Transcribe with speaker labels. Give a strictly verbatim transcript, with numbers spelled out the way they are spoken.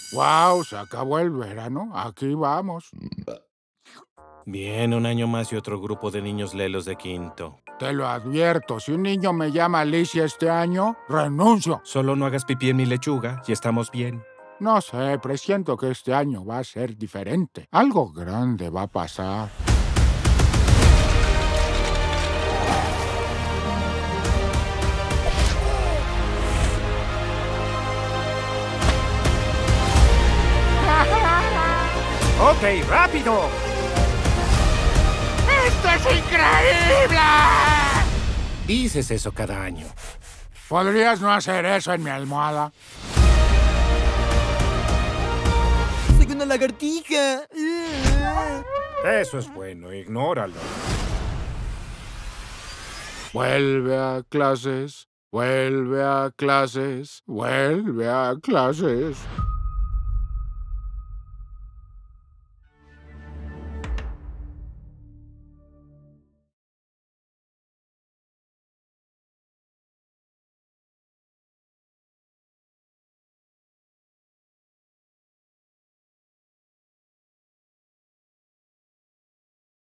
Speaker 1: Wow, se acabó el verano. Aquí vamos.
Speaker 2: Bien, un año más y otro grupo de niños lelos de quinto.
Speaker 1: Te lo advierto, si un niño me llama Alicia este año, renuncio.
Speaker 2: Solo no hagas pipí en mi lechuga y estamos bien.
Speaker 1: No sé, presiento que este año va a ser diferente. Algo grande va a pasar.
Speaker 2: ¡Ok, rápido!
Speaker 1: ¡Esto es increíble!
Speaker 2: Dices eso cada año.
Speaker 1: ¿Podrías no hacer eso en mi almohada?
Speaker 3: ¡Soy una lagartija!
Speaker 2: Eso es bueno, ignóralo.
Speaker 1: Vuelve a clases, vuelve a clases, vuelve a clases.